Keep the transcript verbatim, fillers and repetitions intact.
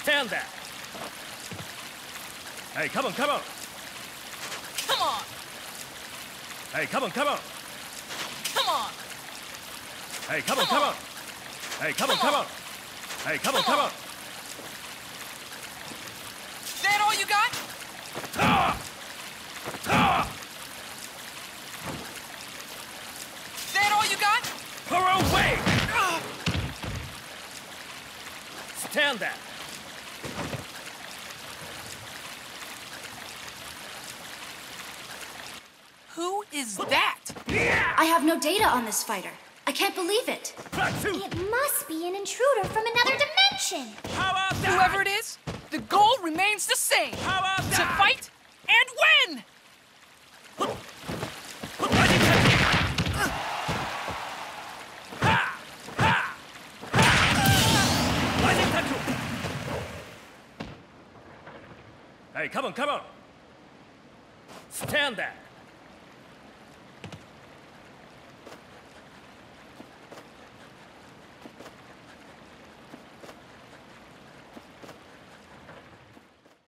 Stand there. Hey, come on, come on. Come on. Hey, come on, come on. Come on. Hey, come on, come on. Hey, come on, come on. Hey, come on, come on. That all you got? Ah! Ah! That all you got? Her away! Stand there. Who is that? I have no data on this fighter. I can't believe it. It must be an intruder from another dimension. How about that? Whoever it is, the goal remains the same. How about To that? fight and win! Hey, come on, come on. Stand there.